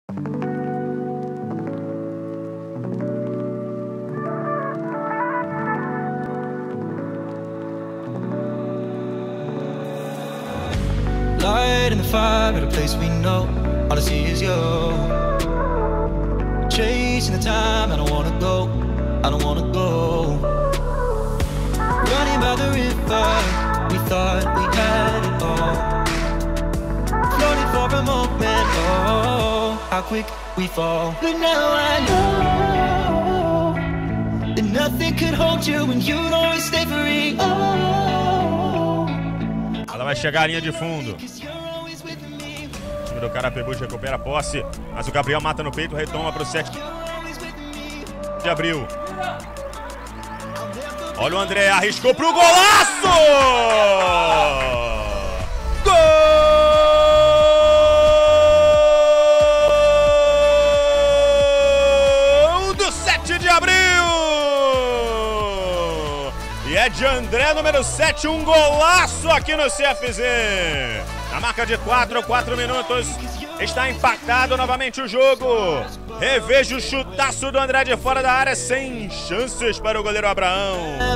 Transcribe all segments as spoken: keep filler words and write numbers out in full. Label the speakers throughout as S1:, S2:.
S1: Light in the fire at a place we know. All I see is you. Chasing the time, I don't wanna go. I don't wanna go. Running by the river, we thought we had it all. Floating for a moment, oh, how quick we fall. But now I know that nothing could hold you and you'd always stay free. Oh,
S2: ela vai chegar à linha de fundo. O time do Carapebus recupera a posse, mas o Gabriel mata no peito, retoma para o sete de abril. Olha o André, arriscou pro golaço! Gol do sete de abril! E é de André, número sete, um golaço aqui no C F Z. Na marca de quatro, quatro minutos, está empatado novamente o jogo. Reveja o chutaço do André de fora da área, sem chances para o goleiro Abraão.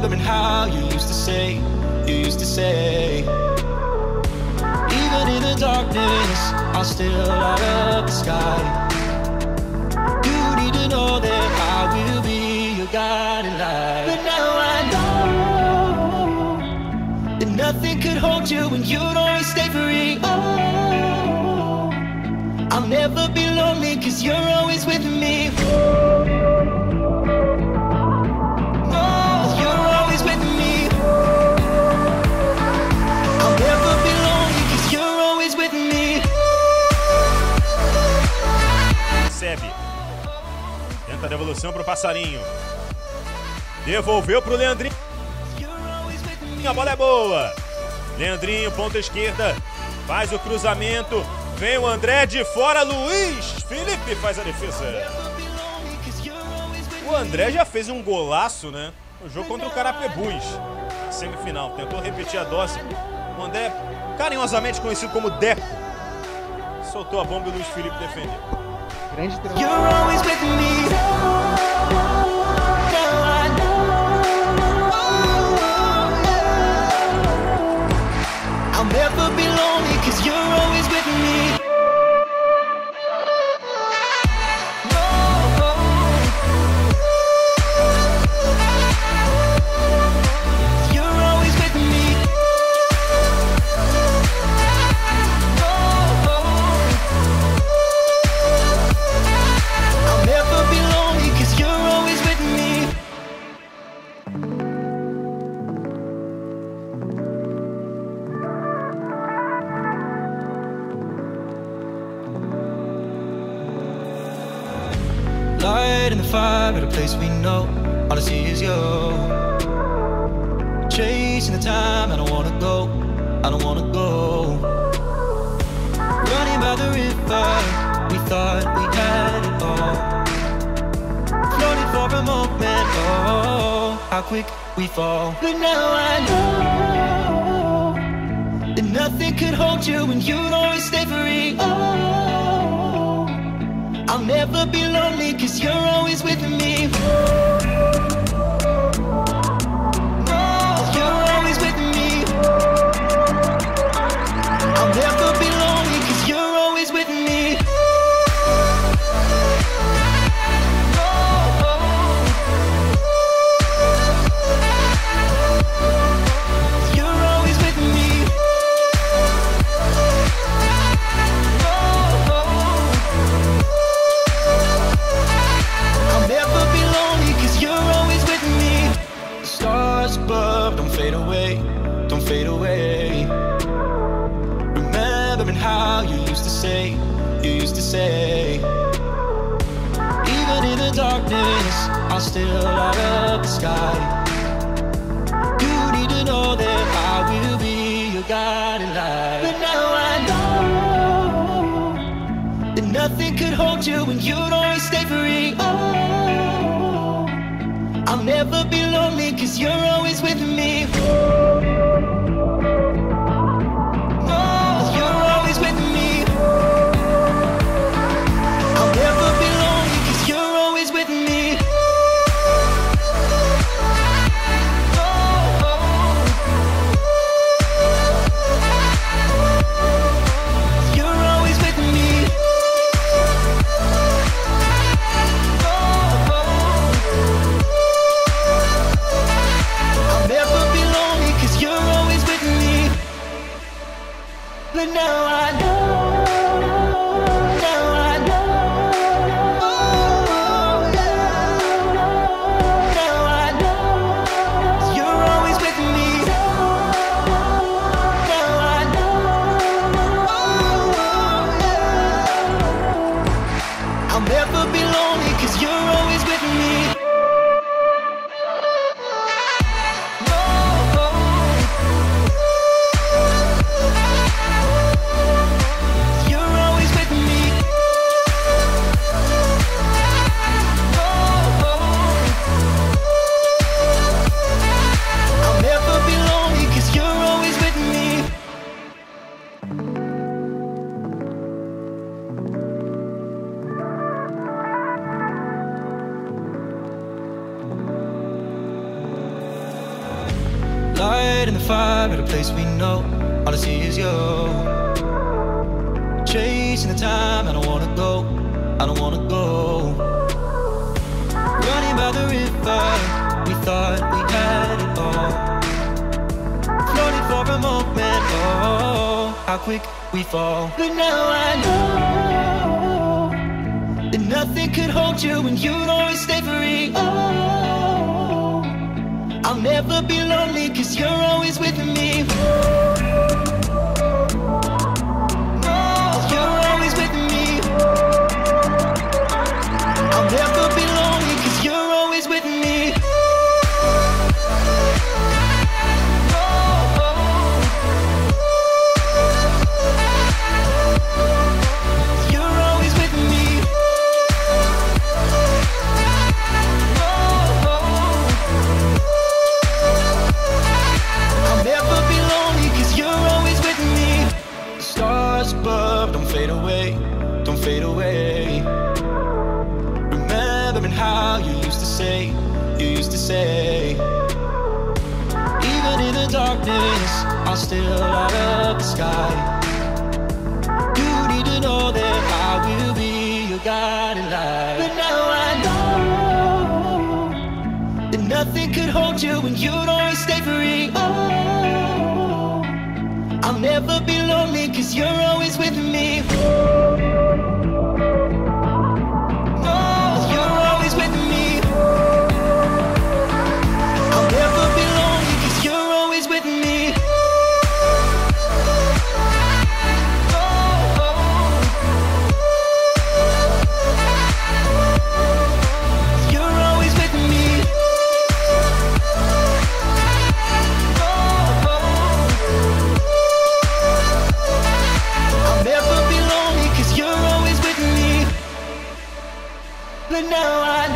S1: Nothing could hold you and you'd always stay free. Oh, I'll never be lonely cause you're always with me. Oh, you're always with me. I'll never be lonely cause you're always with me.
S2: Recebe. Tenta a devolução pro Passarinho. Devolveu pro Leandrinho. A bola é boa. Leandrinho, ponta esquerda, faz o cruzamento. Vem o André de fora. Luiz Felipe faz a defesa. O André já fez um golaço, né? No jogo contra o Carapebus, semifinal. Tentou repetir a dose. O André, carinhosamente conhecido como Deco, soltou a bomba e o Luiz Felipe defendeu.
S3: Grande
S1: I'll never be lonely cause you're always with me. You're always with me. I'll never be lonely cause you're always with me. Light in the fire at a place we know. All I see is you. Chasing the time, I don't wanna go. I don't wanna go. Running by the river, we thought we had it all. Floating for a moment, oh, how quick we fall. But now I know that nothing could hold you and you'd always stay free. Oh, I'll never be lonely cause you're always with me. Oh, you're always with me. I'll never be lonely cause you're always with me. You're always with me. I'll never be lonely cause you're always with me. The stars above don't fade away, don't fade away. Remembering how you used to say, you used to say, even in the darkness, I'll still light up the sky. You need to know that I will be your guiding light. But now I know that nothing could hold you and you'd always stay free. Oh, I'll never be lonely cause you're always with me. Oh, you're always with me. I'll Buried in the fire at a place we know. All I see is you. Chasing the time, I don't wanna go, I don't wanna go. Running by the river, we thought we had it all. Floating for a moment, oh, how quick we fall. But now I know that nothing could hold you and you'd always stay free. Oh, I'll never be lonely cause you're always with me. Never be lonely cause you're always with me. Oh, oh. You're always with me. Oh, oh. I'll never be lonely cause you're always with me. The stars above don't fade away, don't fade away. Remembering how you used to say, you used to say, even in the darkness, I'll still light up the sky. You need to know that I will be your guiding light. But now I know that nothing could hold you and you'd always stay free. Oh, I'll never be lonely cause you're always with me. But now I